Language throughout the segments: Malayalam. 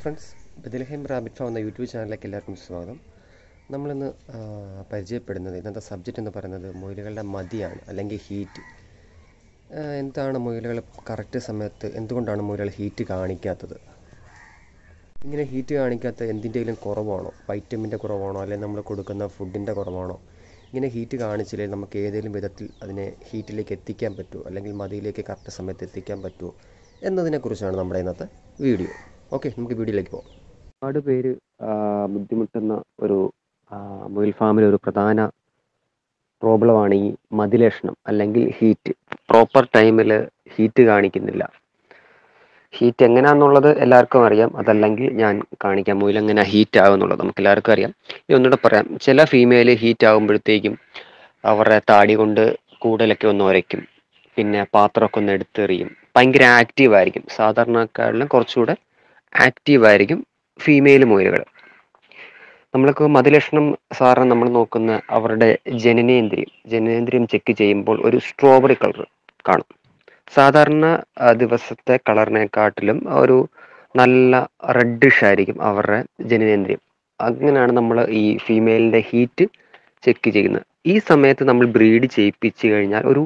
ഫ്രണ്ട്സ്, ബദൽഹേം റാബിറ്റ് ഫാം എന്ന യൂട്യൂബ് ചാനലിലേക്ക് എല്ലാവർക്കും സ്വാഗതം. നമ്മളിന്ന് പരിചയപ്പെടുന്നത് ഇന്നത്തെ സബ്ജക്റ്റ് എന്ന് പറയുന്നത് മുയലുകളുടെ മതിയാണ്, അല്ലെങ്കിൽ ഹീറ്റ്. എന്താണ് മുയലുകൾ കറക്റ്റ് സമയത്ത് എന്തുകൊണ്ടാണ് മുയലുകൾ ഹീറ്റ് കാണിക്കാത്തത്? ഇങ്ങനെ ഹീറ്റ് കാണിക്കാത്ത എന്തിൻ്റെങ്കിലും കുറവാണോ? വൈറ്റമിൻ്റെ കുറവാണോ, അല്ലെങ്കിൽ നമ്മൾ കൊടുക്കുന്ന ഫുഡിൻ്റെ കുറവാണോ? ഇങ്ങനെ ഹീറ്റ് കാണിച്ചില്ലെങ്കിൽ നമുക്ക് ഏതെങ്കിലും വിധത്തിൽ അതിനെ ഹീറ്റിലേക്ക് എത്തിക്കാൻ പറ്റുമോ, അല്ലെങ്കിൽ മതിയിലേക്ക് കറക്റ്റ് സമയത്ത് എത്തിക്കാൻ പറ്റുമോ എന്നതിനെക്കുറിച്ചാണ് നമ്മുടെ ഇന്നത്തെ വീഡിയോ. ഓക്കെ, നമുക്ക് വീഡിയോയിലേക്ക് പോകാം. ഒരുപാട് പേര് ബുദ്ധിമുട്ടുന്ന ഒരു മുയൽ ഫാമിലെ ഒരു പ്രധാന പ്രോബ്ലമാണ് ഈ മതിലക്ഷണം അല്ലെങ്കിൽ ഹീറ്റ്. പ്രോപ്പർ ടൈമിൽ ഹീറ്റ് കാണിക്കുന്നില്ല. ഹീറ്റ് എങ്ങനെയാണെന്നുള്ളത് എല്ലാവർക്കും അറിയാം, അതല്ലെങ്കിൽ ഞാൻ കാണിക്കാം. മുയൽ എങ്ങനെ ഹീറ്റ് ആകുന്നുള്ളത് നമുക്ക് എല്ലാവർക്കും അറിയാം. ഇനി ഒന്നുകൂടെ പറയാം. ചില ഫീമെയിൽ ഹീറ്റ് ആകുമ്പോഴത്തേക്കും അവരുടെ താടി കൊണ്ട് കൂടുതലൊക്കെ ഒന്ന് ഉരയ്ക്കും, പിന്നെ പാത്രമൊക്കെ ഒന്ന് എടുത്തെറിയും, ഭയങ്കര ആക്റ്റീവായിരിക്കും. സാധാരണക്കാരിലും കുറച്ചുകൂടെ ആക്റ്റീവായിരിക്കും ഫീമെയിൽ മുയലുകൾ. നമ്മൾക്ക് മതിലക്ഷണം സാധാരണ നമ്മൾ നോക്കുന്ന അവരുടെ ജനനേന്ദ്രിയം ചെക്ക് ചെയ്യുമ്പോൾ ഒരു സ്ട്രോബെറി കളർ കാണും. സാധാരണ ദിവസത്തെ കളറിനെക്കാട്ടിലും ഒരു നല്ല റെഡിഷ് ആയിരിക്കും അവരുടെ ജനനേന്ദ്രിയം. അങ്ങനെയാണ് നമ്മൾ ഈ ഫീമെയിലിൻ്റെ ഹീറ്റ് ചെക്ക് ചെയ്യുന്നത്. ഈ സമയത്ത് നമ്മൾ ബ്രീഡ് ചെയ്യിപ്പിച്ച് കഴിഞ്ഞാൽ ഒരു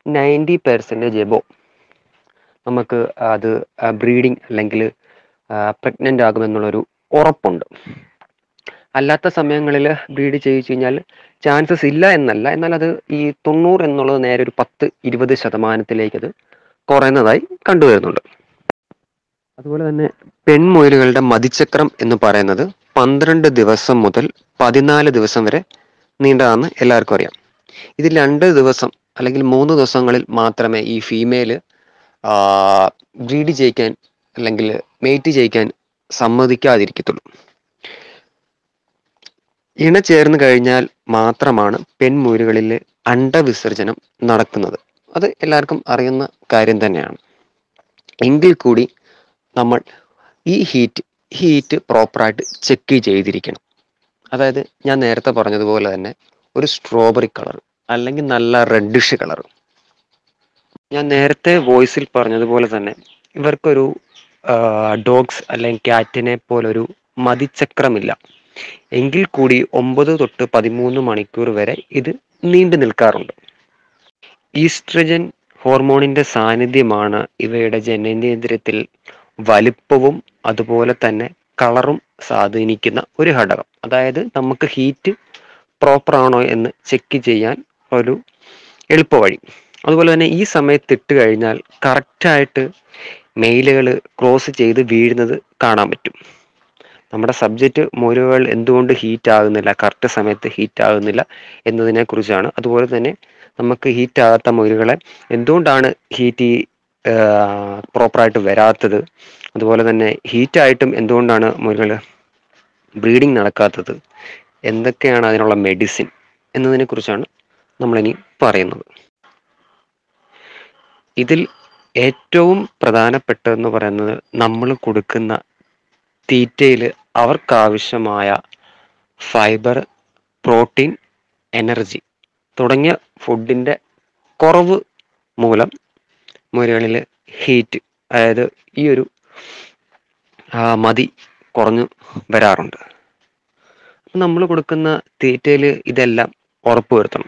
90% എബോ നമുക്ക് അത് ബ്രീഡിങ് അല്ലെങ്കിൽ പ്രഗ്നൻ്റ് ആകുമെന്നുള്ളൊരു ഉറപ്പുണ്ട്. അല്ലാത്ത സമയങ്ങളിൽ ബ്രീഡ് ചെയ്യിച്ചു കഴിഞ്ഞാൽ ചാൻസസ് ഇല്ല എന്നല്ല, എന്നാൽ അത് ഈ 90 എന്നുള്ളത് നേരെ ഒരു 10-20% അത് കുറയുന്നതായി കണ്ടുവരുന്നുണ്ട്. അതുപോലെ തന്നെ പെൺമുയലുകളുടെ മതിചക്രം എന്ന് പറയുന്നത് 12 ദിവസം മുതൽ 14 ദിവസം വരെ നീണ്ടതാണെന്ന് എല്ലാവർക്കും അറിയാം. ഇതിൽ 2 ദിവസം അല്ലെങ്കിൽ 3 ദിവസങ്ങളിൽ മാത്രമേ ഈ ഫീമെയില് ബ്രീഡ് ചെയ്യിക്കാൻ അല്ലെങ്കിൽ മേറ്റ് ചെയ്യിക്കാൻ സമ്മതിക്കാതിരിക്കത്തുള്ളൂ. ഇണ ചേർന്ന് കഴിഞ്ഞാൽ മാത്രമാണ് പെൺമുയലുകളിൽ അണ്ടവിസർജനം നടക്കുന്നത്. അത് എല്ലാവർക്കും അറിയുന്ന കാര്യം തന്നെയാണ്. എങ്കിൽ കൂടി നമ്മൾ ഈ ഹീറ്റ് പ്രോപ്പറായിട്ട് ചെക്ക് ചെയ്തിരിക്കണം. അതായത് ഞാൻ നേരത്തെ പറഞ്ഞതുപോലെ തന്നെ ഒരു സ്ട്രോബെറി കളർ അല്ലെങ്കിൽ നല്ല റെഡിഷ് കളർ. ഞാൻ നേരത്തെ വോയിസിൽ പറഞ്ഞതുപോലെ തന്നെ ഇവർക്കൊരു ഡോഗ്സ് അല്ലെങ്കിൽ ക്യാറ്റിനെ പോലൊരു മതിചക്രമില്ല. എങ്കിൽ കൂടി 9 തൊട്ട് 13 മണിക്കൂർ വരെ ഇത് നീണ്ടു നിൽക്കാറുണ്ട്. ഈസ്ട്രജൻ ഹോർമോണിന്റെ സാന്നിധ്യമാണ് ഇവയുടെ ജനനേന്ദ്രിയത്തിൽ വലിപ്പവും അതുപോലെ തന്നെ കളറും സ്വാധീനിക്കുന്ന ഒരു ഘടകം. അതായത് നമുക്ക് ഹീറ്റ് പ്രോപ്പർ ആണോ എന്ന് ചെക്ക് ചെയ്യാൻ ഒരു എളുപ്പവഴി. അതുപോലെ തന്നെ ഈ സമയത്ത് ഇട്ട് കഴിഞ്ഞാൽ കറക്റ്റായിട്ട് മെയിലുകൾ ക്രോസ് ചെയ്ത് വീഴുന്നത് കാണാൻ പറ്റും. നമ്മുടെ സബ്ജക്റ്റ് മുയലുകൾ എന്തുകൊണ്ട് ഹീറ്റ് ആകുന്നില്ല, കറക്റ്റ് സമയത്ത് ഹീറ്റ് ആകുന്നില്ല എന്നതിനെ കുറിച്ചാണ്. അതുപോലെ തന്നെ നമുക്ക് ഹീറ്റ് ആകാത്ത മുയലുകളെ എന്തുകൊണ്ടാണ് ഹീറ്റ് പ്രോപ്പറായിട്ട് വരാത്തത്, അതുപോലെ തന്നെ ഹീറ്റായിട്ടും എന്തുകൊണ്ടാണ് മുയലുകൾ ബ്രീഡിങ് നടക്കാത്തത്, എന്തൊക്കെയാണ് അതിനുള്ള മെഡിസിൻ എന്നതിനെ കുറിച്ചാണ് നമ്മളിനി പറയുന്നത്. ഇതിൽ ഏറ്റവും പ്രധാനപ്പെട്ടതെന്ന് പറയുന്നത് നമ്മൾ കൊടുക്കുന്ന തീറ്റയിൽ അവർക്കാവശ്യമായ ഫൈബർ, പ്രോട്ടീൻ, എനർജി തുടങ്ങിയ ഫുഡിൻ്റെ കുറവ് മൂലം മുയലുകളിൽ ഹീറ്റ്, അതായത് ഈ ഒരു മതി കുറഞ്ഞു വരാറുണ്ട്. നമ്മൾ കൊടുക്കുന്ന തീറ്റയിൽ ഇതെല്ലാം ഉറപ്പുവരുത്തണം.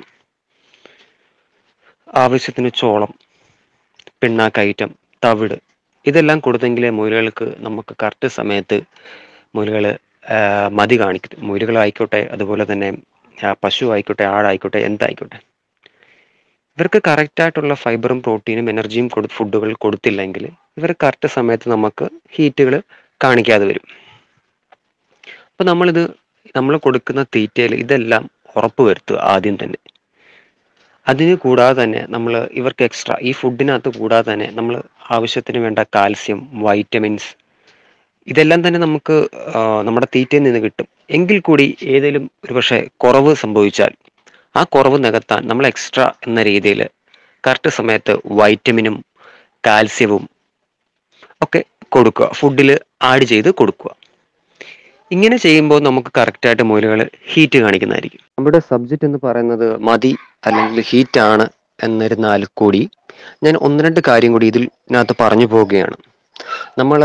ആവശ്യത്തിന് ചോളം, പിണ്ണാക്കൈറ്റം, തവിട് ഇതെല്ലാം കൊടുത്തെങ്കിലേ മുയലുകൾക്ക് നമുക്ക് കറക്റ്റ് സമയത്ത് മുയലുകൾ മതി കാണിക്കും. മുയലുകളായിക്കോട്ടെ, അതുപോലെ തന്നെ പശു ആയിക്കോട്ടെ, ആടായിക്കോട്ടെ, എന്തായിക്കോട്ടെ, ഇവർക്ക് കറക്റ്റായിട്ടുള്ള ഫൈബറും പ്രോട്ടീനും എനർജിയും ഫുഡുകൾ കൊടുത്തില്ലെങ്കിൽ ഇവർ കറക്റ്റ് സമയത്ത് നമുക്ക് ഹീറ്റുകൾ കാണിക്കാതെ വരും. അപ്പോൾ നമ്മൾ കൊടുക്കുന്ന തീറ്റയിൽ ഇതെല്ലാം ഉറപ്പ് വരുത്തുക ആദ്യം തന്നെ. അതിന് കൂടാതെ തന്നെ നമ്മൾ ഇവർക്ക് എക്സ്ട്രാ ഈ ഫുഡിനകത്ത് കൂടാതെ തന്നെ നമ്മൾ ആവശ്യത്തിന് വേണ്ട കാൽസ്യം, വൈറ്റമിൻസ് ഇതെല്ലാം തന്നെ നമുക്ക് നമ്മുടെ തീറ്റയിൽ നിന്ന് കിട്ടും. എങ്കിൽ കൂടി ഏതെങ്കിലും ഒരു പക്ഷേ കുറവ് സംഭവിച്ചാൽ ആ കുറവ് നികത്താൻ നമ്മൾ എക്സ്ട്രാ എന്ന രീതിയിൽ കറക്റ്റ് സമയത്ത് വൈറ്റമിനും കാൽസ്യവും ഒക്കെ കൊടുക്കുക, ഫുഡിൽ ആഡ് ചെയ്ത് കൊടുക്കുക. ഇങ്ങനെ ചെയ്യുമ്പോൾ നമുക്ക് കറക്റ്റായിട്ട് മുയലുകൾ ഹീറ്റ് കാണിക്കുന്നതായിരിക്കും. നമ്മുടെ സബ്ജക്റ്റ് എന്ന് പറയുന്നത് മതി അല്ലെങ്കിൽ ഹീറ്റ് ആണ് എന്നിരുന്നാൽ കൂടി ഞാൻ 1-2 കാര്യം കൂടി ഇതിനകത്ത് പറഞ്ഞു പോവുകയാണ്. നമ്മൾ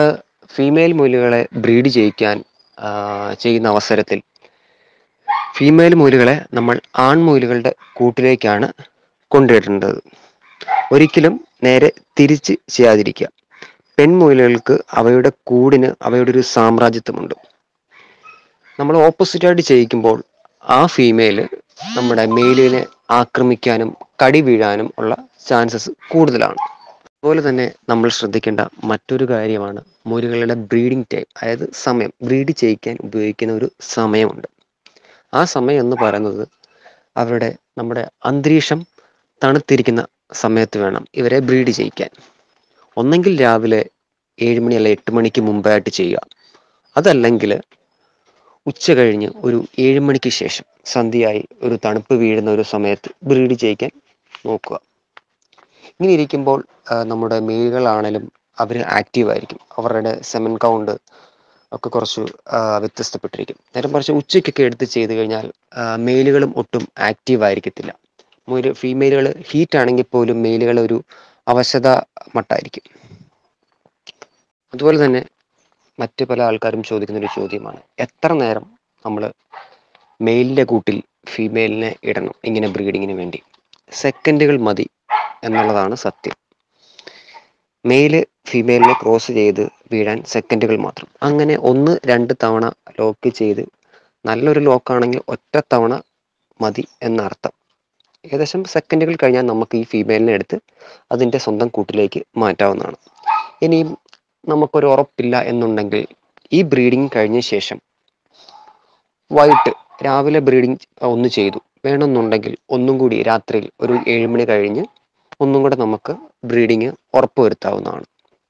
ഫീമെയിൽ മുയലുകളെ ബ്രീഡ് ചെയ്യിക്കാൻ ചെയ്യുന്ന അവസരത്തിൽ ഫീമെയിൽ മുയലുകളെ നമ്മൾ ആൺമുയലുകളുടെ കൂട്ടിലേക്കാണ് കൊണ്ടുവരേണ്ടത്. ഒരിക്കലും നേരെ തിരിച്ച് ചെയ്യാതിരിക്കുക. പെൺമുയലുകൾക്ക് അവയുടെ കൂടിന് അവയുടെ ഒരു സാമ്രാജ്യത്വമുണ്ട്. നമ്മൾ ഓപ്പോസിറ്റായിട്ട് ചെയ്യിക്കുമ്പോൾ ആ ഫീമെയില് നമ്മുടെ മെയിലിനെ ആക്രമിക്കാനും കടി വീഴാനും ഉള്ള ചാൻസസ് കൂടുതലാണ്. അതുപോലെ തന്നെ നമ്മൾ ശ്രദ്ധിക്കേണ്ട മറ്റൊരു കാര്യമാണ് മുയലുകളുടെ ബ്രീഡിംഗ് ടൈം, അതായത് സമയം. ബ്രീഡ് ചെയ്യിക്കാൻ ഉപയോഗിക്കുന്ന ഒരു സമയമുണ്ട്. ആ സമയം എന്ന് പറയുന്നത് നമ്മുടെ അന്തരീക്ഷം തണുത്തിരിക്കുന്ന സമയത്ത് വേണം ഇവരെ ബ്രീഡ് ചെയ്യിക്കാൻ. ഒന്നെങ്കിൽ രാവിലെ 7 മണി അല്ല 8 മണിക്ക് മുമ്പായിട്ട് ചെയ്യുക. അതല്ലെങ്കിൽ ഉച്ച കഴിഞ്ഞ് ഒരു 7 മണിക്ക് ശേഷം സന്ധ്യയായി ഒരു തണുപ്പ് വീഴുന്ന ഒരു സമയത്ത് ബ്രീഡ് ചെയ്യിക്കാൻ നോക്കുക. ഇങ്ങനെ ഇരിക്കുമ്പോൾ നമ്മുടെ മെയിലുകളാണേലും അവർ ആക്റ്റീവായിരിക്കും. അവരുടെ സെമൻ കൗണ്ട് ഒക്കെ കുറച്ച് വ്യത്യസ്തപ്പെട്ടിരിക്കും. നേരെ മറിച്ച് ഉച്ചയ്ക്കൊക്കെ എടുത്ത് ചെയ്ത് കഴിഞ്ഞാൽ മെയിലുകളും ഒട്ടും ആക്റ്റീവ് ആയിരിക്കത്തില്ല. ഫീമെയിലുകൾ ഹീറ്റ് ആണെങ്കിൽ പോലും മെയിലുകൾ ഒരു അവശത മട്ടായിരിക്കും. അതുപോലെ തന്നെ മറ്റു പല ആൾക്കാരും ചോദിക്കുന്ന ഒരു ചോദ്യമാണ്, എത്ര നേരം നമ്മൾ മെയിലിൻ്റെ കൂട്ടിൽ ഫീമെയിലിനെ ഇടണം ഇങ്ങനെ ബ്രീഡിങ്ങിന് വേണ്ടി? സെക്കൻഡുകൾ മതി എന്നുള്ളതാണ് സത്യം. മെയില് ഫീമെയിലിനെ ക്രോസ് ചെയ്ത് വീഴാൻ സെക്കൻഡുകൾ മാത്രം. അങ്ങനെ 1-2 തവണ ലോക്ക് ചെയ്ത് നല്ലൊരു ലോക്കാണെങ്കിൽ ഒറ്റ തവണ മതി എന്നർത്ഥം. ഏകദേശം സെക്കൻഡുകൾ കഴിഞ്ഞാൽ നമുക്ക് ഈ ഫീമെയിലിനെ എടുത്ത് അതിൻ്റെ സ്വന്തം കൂട്ടിലേക്ക് മാറ്റാവുന്നതാണ്. ഇനിയും നമുക്കൊരു ഉറപ്പില്ല എന്നുണ്ടെങ്കിൽ ഈ ബ്രീഡിങ് കഴിഞ്ഞ ശേഷം വൈകിട്ട് രാവിലെ ബ്രീഡിങ് ഒന്ന് ചെയ്തു, വേണമെന്നുണ്ടെങ്കിൽ ഒന്നും കൂടി രാത്രിയിൽ ഒരു 7 മണി കഴിഞ്ഞ് ഒന്നും കൂടെ നമുക്ക് ബ്രീഡിങ് ഉറപ്പുവരുത്താവുന്നതാണ്.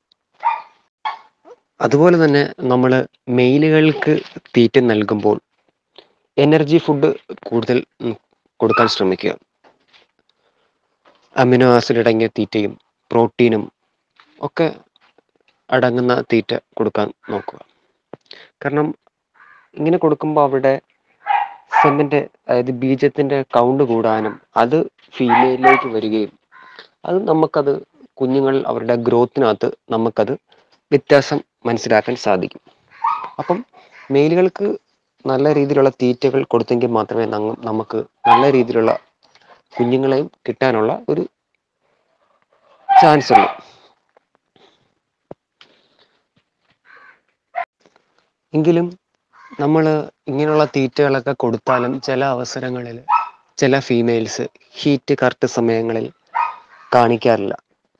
അതുപോലെ തന്നെ നമ്മൾ മെയിലുകൾക്ക് തീറ്റ നൽകുമ്പോൾ എനർജി ഫുഡ് കൂടുതൽ കൊടുക്കാൻ ശ്രമിക്കുക. അമിനോ ആസിഡ് അടങ്ങിയ തീറ്റയും പ്രോട്ടീനും ഒക്കെ അടങ്ങുന്ന തീറ്റ കൊടുക്കാൻ നോക്കുക. കാരണം ഇങ്ങനെ കൊടുക്കുമ്പോൾ അവിടെ സെമ്മിൻ്റെ, അതായത് ബീജത്തിൻ്റെ കൗണ്ട് കൂടാനും അത് ഫീമെയിലിലേക്ക് വരികയും അത് നമുക്കത് കുഞ്ഞുങ്ങൾ അവരുടെ ഗ്രോത്തിനകത്ത് നമുക്കത് വ്യത്യാസം മനസ്സിലാക്കാൻ സാധിക്കും. അപ്പം മെയിലുകൾക്ക് നല്ല രീതിയിലുള്ള തീറ്റകൾ കൊടുത്തെങ്കിൽ മാത്രമേ നമുക്ക് നല്ല രീതിയിലുള്ള കുഞ്ഞുങ്ങളെയും കിട്ടാനുള്ള ഒരു ചാൻസ് ഉള്ളൂ. എങ്കിലും നമ്മൾ ഇങ്ങനെയുള്ള തീറ്റകളൊക്കെ കൊടുത്താലും ചില അവസരങ്ങളിൽ ചില ഫീമെയിൽസ് ഹീറ്റ് കറക്റ്റ് സമയങ്ങളിൽ കാണിക്കാറില്ല.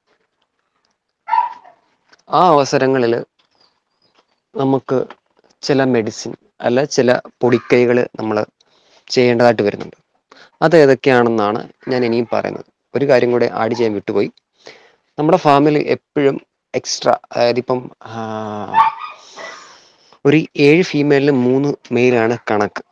ആ അവസരങ്ങളിൽ നമുക്ക് ചില മെഡിസിൻ അല്ല ചില പൊടിക്കൈകൾ നമ്മൾ ചെയ്യേണ്ടതായിട്ട് വരുന്നുണ്ട്. അത് ഏതൊക്കെയാണെന്നാണ് ഞാൻ ഇനിയും പറയുന്നത്. ഒരു കാര്യം കൂടെ ആഡ് ചെയ്യാൻ വിട്ടുപോയി. നമ്മുടെ ഫാമിൽ എപ്പോഴും എക്സ്ട്രാ, അതായത് ഇപ്പം ഒരു 7 ഫീമെയിലിന് 3 മെയിലാണ് കണക്ക്.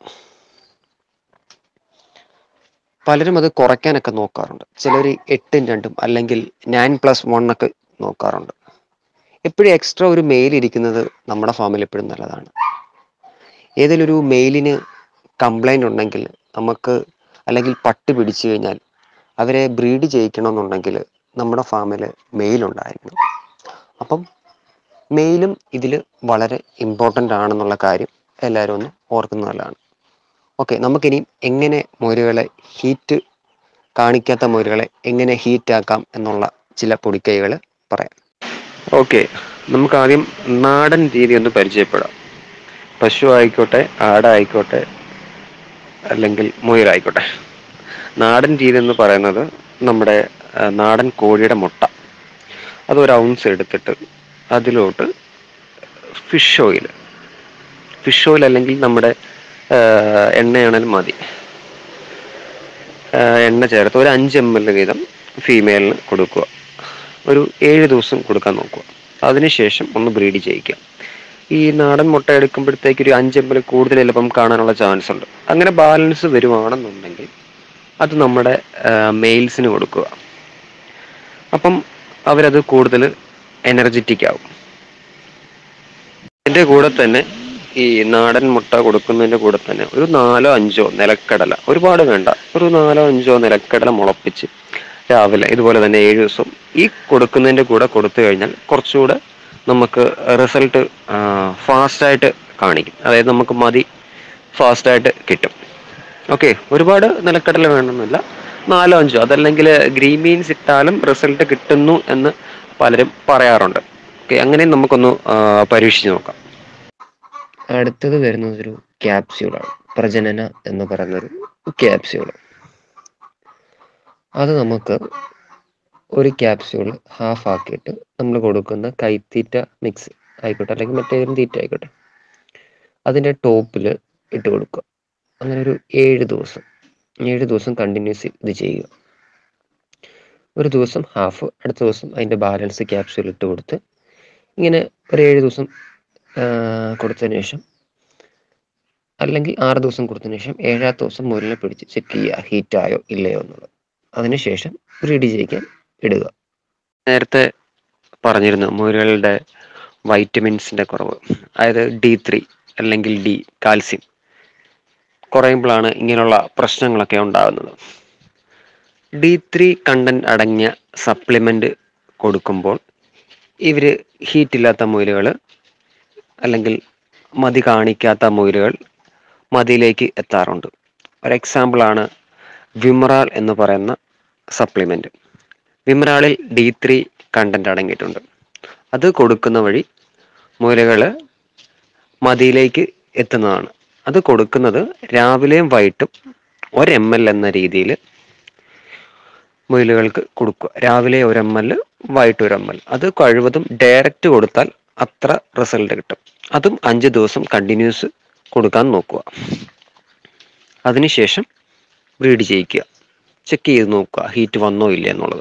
പലരും അത് കുറയ്ക്കാനൊക്കെ നോക്കാറുണ്ട്. ചിലർ 8-2 അല്ലെങ്കിൽ 9+1 ഒക്കെ നോക്കാറുണ്ട്. എപ്പോഴും എക്സ്ട്രാ ഒരു മെയിൽ ഇരിക്കുന്നത് നമ്മുടെ ഫാമിൽ എപ്പോഴും നല്ലതാണ്. ഏതെങ്കിലും ഒരു മെയിലിന് കംപ്ലൈൻ്റ് ഉണ്ടെങ്കിൽ നമുക്ക്, അല്ലെങ്കിൽ പട്ടി പിടിച്ചു കഴിഞ്ഞാൽ അവരെ ബ്രീഡ് ചെയ്യിക്കണമെന്നുണ്ടെങ്കിൽ നമ്മുടെ ഫാമിൽ മെയിലുണ്ടായിരിക്കണം. അപ്പം മെയിലും ഇതിൽ വളരെ ഇമ്പോർട്ടൻ്റ് ആണെന്നുള്ള കാര്യം എല്ലാവരും ഒന്ന് ഓർക്കുന്നതല്ലാണ്. ഓക്കെ, നമുക്കിനി എങ്ങനെ മുയലുകളെ ഹീറ്റ് കാണിക്കാത്ത മുയലുകളെ എങ്ങനെ ഹീറ്റാക്കാം എന്നുള്ള ചില പൊടിക്കൈകൾ പറയാം. ഓക്കെ, നമുക്കാദ്യം നാടൻ രീതി ഒന്ന് പരിചയപ്പെടാം. പശു ആയിക്കോട്ടെ, ആടായിക്കോട്ടെ, അല്ലെങ്കിൽ മുയലായിക്കോട്ടെ. നാടൻ രീതി എന്ന് പറയുന്നത് നമ്മുടെ നാടൻ കോഴിയുടെ മുട്ട, അതൊരു ഔൺസ് എടുത്തിട്ട് അതിലോട്ട് ഫിഷ് ഓയിൽ അല്ലെങ്കിൽ നമ്മുടെ എണ്ണയാണെങ്കിലും മതി, എണ്ണ ചേർത്ത് ഒരു 5 ml വീതം ഫീമെയിലിന് കൊടുക്കുക. ഒരു 7 ദിവസം കൊടുക്കാൻ നോക്കുക. അതിനുശേഷം ഒന്ന് ബ്രീഡ് ചെയ്യിക്കുക. ഈ നാടൻ മുട്ട എടുക്കുമ്പോഴത്തേക്ക് ഒരു 5 ml കൂടുതൽ എളുപ്പം കാണാനുള്ള ചാൻസ് ഉണ്ട്. അങ്ങനെ ബാലൻസ് വരുവാണെന്നുണ്ടെങ്കിൽ അത് നമ്മുടെ മെയിൽസിന് കൊടുക്കുക. അപ്പം അവരത് കൂടുതൽ എനർജറ്റിക് ആവും. ഇതിൻ്റെ കൂടെ തന്നെ ഈ നാടൻ മുട്ട കൊടുക്കുന്നതിൻ്റെ കൂടെ തന്നെ ഒരു 4-5 നിലക്കടല, ഒരുപാട് വേണ്ട, ഒരു 4-5 നിലക്കടല മുളപ്പിച്ച് രാവിലെ ഇതുപോലെ തന്നെ 7 ദിവസം ഈ കൊടുക്കുന്നതിൻ്റെ കൂടെ കൊടുത്തു കഴിഞ്ഞാൽ കുറച്ചുകൂടെ നമുക്ക് റിസൾട്ട് ഫാസ്റ്റായിട്ട് കാണിക്കും. അതായത് നമുക്ക് മതി ഫാസ്റ്റായിട്ട് കിട്ടും. ഓക്കെ, ഒരുപാട് നിലക്കടല വേണമെന്നില്ല, 4-5 അതല്ലെങ്കിൽ ഗ്രീൻ ബീൻസ് ഇട്ടാലും റിസൾട്ട് കിട്ടുന്നു എന്ന് പലരും പറയാറുണ്ട്. ഓക്കെ, അങ്ങനെ നമുക്കൊന്ന് പരീക്ഷിച്ച് നോക്കാം. അടുത്തത് വരുന്നത് ഒരു ക്യാപ്സ്യൂളാണ്, പ്രജനന എന്ന് പറയുന്നൊരു ക്യാപ്സ്യൂൾ. അത് നമുക്ക് ഒരു ക്യാപ്സ്യൂൾ ഹാഫ് ആക്കിയിട്ട് നമ്മൾ കൊടുക്കുന്ന കൈത്തീറ്റ മിക്സ് ആയിക്കോട്ടെ, അല്ലെങ്കിൽ മറ്റേതും തീറ്റ ആയിക്കോട്ടെ, അതിൻ്റെ ടോപ്പിൽ ഇട്ട് കൊടുക്കുക. അങ്ങനെ ഒരു 7 ദിവസം കണ്ടിന്യൂസ് ഇത് ചെയ്യുക. ഒരു ദിവസം ഹാഫ്, അടുത്ത ദിവസം അതിൻ്റെ ബാലൻസ് ക്യാപ്സ്യൂൾ ഇട്ട് കൊടുത്ത് ഇങ്ങനെ ഒരു 7 ദിവസം കൊടുത്തതിന് ശേഷം, അല്ലെങ്കിൽ 6 ദിവസം കൊടുത്തതിന് ശേഷം 7ാമത്തെ ദിവസം മുയലിനെ പിടിച്ച് ചെക്ക് ചെയ്യുക ഹീറ്റായോ ഇല്ലയോ എന്നുള്ളത്. അതിനുശേഷം ബ്രീഡ് ചെയ്യിക്കാൻ ഇടുക. നേരത്തെ പറഞ്ഞിരുന്നു മുയലുകളുടെ വൈറ്റമിൻസിൻ്റെ കുറവ്, അതായത് D3 അല്ലെങ്കിൽ കാൽസ്യം കുറയുമ്പോഴാണ് ഇങ്ങനെയുള്ള പ്രശ്നങ്ങളൊക്കെ ഉണ്ടാകുന്നത്. D3 കണ്ടന്റ് അടങ്ങിയ സപ്ലിമെൻ്റ് കൊടുക്കുമ്പോൾ ഇവർ ഹീറ്റില്ലാത്ത മുയലുകൾ അല്ലെങ്കിൽ മതി കാണിക്കാത്ത മുയലുകൾ മതിയിലേക്ക് എത്താറുണ്ട്. ഒരു എക്സാമ്പിളാണ് വിമറാൾ എന്ന് പറയുന്ന സപ്ലിമെൻ്റ്. വിമറാളിൽ D3 കണ്ടന്റ് അടങ്ങിയിട്ടുണ്ട്. അത് കൊടുക്കുന്ന വഴി മുയലുകൾ മതിയിലേക്ക് എത്തുന്നതാണ്. അത് കൊടുക്കുന്നത് രാവിലെയും വൈകിട്ടും 1 ml എന്ന രീതിയിൽ മുയലുകൾക്ക് കൊടുക്കുക. രാവിലെ 1 ml, വൈകിട്ട് 1 ml. അത് കഴിവതും ഡയറക്റ്റ് കൊടുത്താൽ അത്ര റിസൾട്ട് കിട്ടും. അതും 5 ദിവസം കണ്ടിന്യൂസ് കൊടുക്കാൻ നോക്കുക. അതിനുശേഷം ബ്രീഡ് ചെയ്യിക്കുക, ചെക്ക് ചെയ്ത് നോക്കുക ഹീറ്റ് വന്നോ ഇല്ല എന്നുള്ളത്.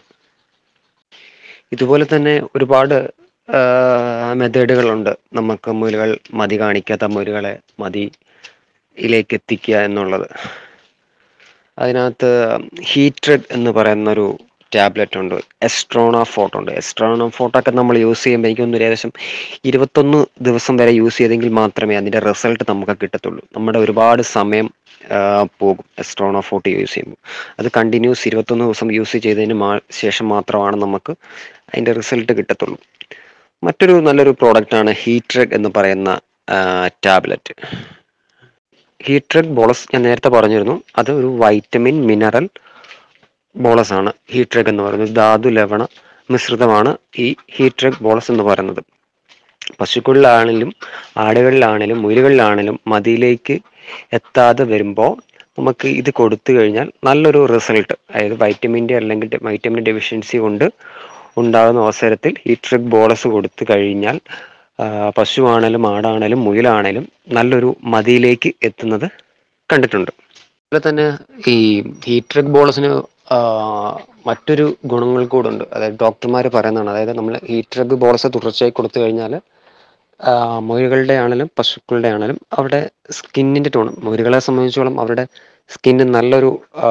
ഇതുപോലെ തന്നെ ഒരുപാട് മെത്തേഡുകളുണ്ട് നമുക്ക് മുയലുകൾ മതി കാണിക്കാത്ത മുയലുകളെ മതിയിലേക്ക് എത്തിക്കുക എന്നുള്ളത്. അതിനകത്ത് ഹീറ്റ്രെഡ് എന്ന് പറയുന്നൊരു ടാബ്ലറ്റ് ഉണ്ട്, എസ്ട്രോണാഫോർട്ട് ഉണ്ട്. എസ്ട്രോണാഫോർട്ടൊക്കെ നമ്മൾ യൂസ് ചെയ്യുമ്പോൾ എനിക്കൊന്ന് ഏകദേശം 21 ദിവസം വരെ യൂസ് ചെയ്തെങ്കിൽ മാത്രമേ അതിൻ്റെ റിസൾട്ട് നമുക്ക് കിട്ടത്തുള്ളൂ. നമ്മുടെ ഒരുപാട് സമയം പോകും എസ്ട്രോണാഫോർട്ട് യൂസ് ചെയ്യുമ്പോൾ. അത് കണ്ടിന്യൂസ് 21 ദിവസം യൂസ് ചെയ്തതിന് ശേഷം മാത്രമാണ് നമുക്ക് അതിൻ്റെ റിസൾട്ട് കിട്ടത്തുള്ളൂ. മറ്റൊരു നല്ലൊരു പ്രോഡക്റ്റാണ് ഹീറ്റ്രെഡ് എന്ന് പറയുന്ന ടാബ്ലറ്റ്. ഹീറ്റ്രെഡ് ബോളസ് ഞാൻ നേരത്തെ പറഞ്ഞിരുന്നു, അത് ഒരു വൈറ്റമിൻ മിനറൽ ബോളസ് ആണ്. ഹീറ്റ്രെഡ് എന്ന് പറയുന്നത് ധാതു ലവണ മിശ്രിതമാണ് ഈ ഹീറ്റ്രെഡ് ബോളസ് എന്ന് പറയുന്നത്. പശുക്കളിലാണെങ്കിലും ആടുകളിലാണെങ്കിലും മുയലുകളിലാണെങ്കിലും മതിയിലേക്ക് എത്താതെ വരുമ്പോൾ നമുക്ക് ഇത് കൊടുത്തു കഴിഞ്ഞാൽ നല്ലൊരു റിസൾട്ട്, അതായത് വൈറ്റമിൻ്റെ അല്ലെങ്കിൽ വൈറ്റമിൻ ഡെഫിഷ്യൻസി കൊണ്ട് ഉണ്ടാകുന്ന അവസരത്തിൽ ഹീറ്റ്രെഡ് ബോളസ് കൊടുത്തു കഴിഞ്ഞാൽ പശുവാണേലും ആടാണേലും മുയലാണേലും നല്ലൊരു മതിയിലേക്ക് എത്തുന്നത് കണ്ടിട്ടുണ്ട്. അതുപോലെ തന്നെ ഈ ഹീറ്റ്രെഡ് ബോളസിന് മറ്റൊരു ഗുണങ്ങൾ കൂടെ ഉണ്ട്. അതായത് ഡോക്ടർമാർ പറയുന്നതാണ്, അതായത് നമ്മൾ ഹീറ്റ്രെഡ് ബോളസ് തുടർച്ചയായി കൊടുത്തു കഴിഞ്ഞാൽ മുയലുകളുടെ ആണെങ്കിലും പശുക്കളുടെ ആണെങ്കിലും അവരുടെ സ്കിന്നിൻ്റെ ടോൺ, മുയലുകളെ സംബന്ധിച്ചോളം അവരുടെ സ്കിന്ന് നല്ലൊരു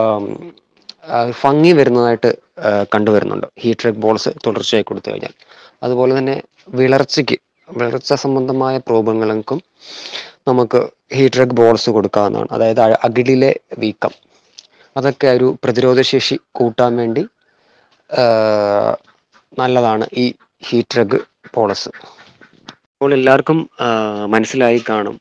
ഭംഗി വരുന്നതായിട്ട് കണ്ടുവരുന്നുണ്ട് ഹീറ്റ്രെഡ് ബോൾസ് തുടർച്ചയായി കൊടുത്തു കഴിഞ്ഞാൽ. അതുപോലെ തന്നെ വിളർച്ച സംബന്ധമായ പ്രോബ്ലങ്ങൾക്കും നമുക്ക് ഹീറ്റ്രെഡ് ബോൾസ് കൊടുക്കാവുന്നതാണ്. അതായത് അകിടിലെ വീക്കം, അതൊക്കെ ഒരു പ്രതിരോധശേഷി കൂട്ടാൻ വേണ്ടി നല്ലതാണ് ഈ ഹീറ്റ്രെഡ് ബോൾസ്. അപ്പോൾ എല്ലാവർക്കും മനസ്സിലായി കാണും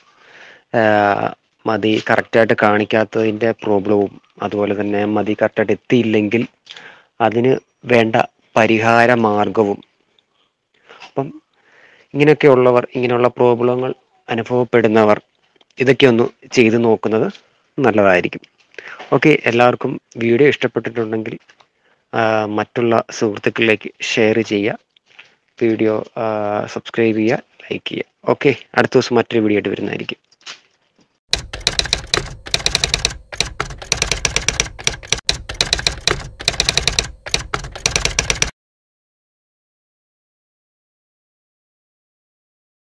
മതി കറക്റ്റായിട്ട് കാണിക്കാത്തതിൻ്റെ പ്രോബ്ലവും, അതുപോലെ തന്നെ മതി കറക്റ്റായിട്ട് എത്തിയില്ലെങ്കിൽ അതിന് വേണ്ട പരിഹാര മാർഗവും. അപ്പം ഇങ്ങനെയുള്ള പ്രോബ്ലങ്ങൾ അനുഭവപ്പെടുന്നവർ ഇതൊക്കെ ഒന്ന് ചെയ്തു നോക്കുന്നത് നല്ലതായിരിക്കും. ഓക്കെ, എല്ലാവർക്കും വീഡിയോ ഇഷ്ടപ്പെട്ടിട്ടുണ്ടെങ്കിൽ മറ്റുള്ള സുഹൃത്തുക്കളിലേക്ക് ഷെയർ ചെയ്യുക, വീഡിയോ സബ്സ്ക്രൈബ് ചെയ്യുക, ലൈക്ക് ചെയ്യുക. ഓക്കെ, അടുത്ത ദിവസം മറ്റൊരു വീഡിയോ ആയിട്ട് വരുന്നതായിരിക്കും.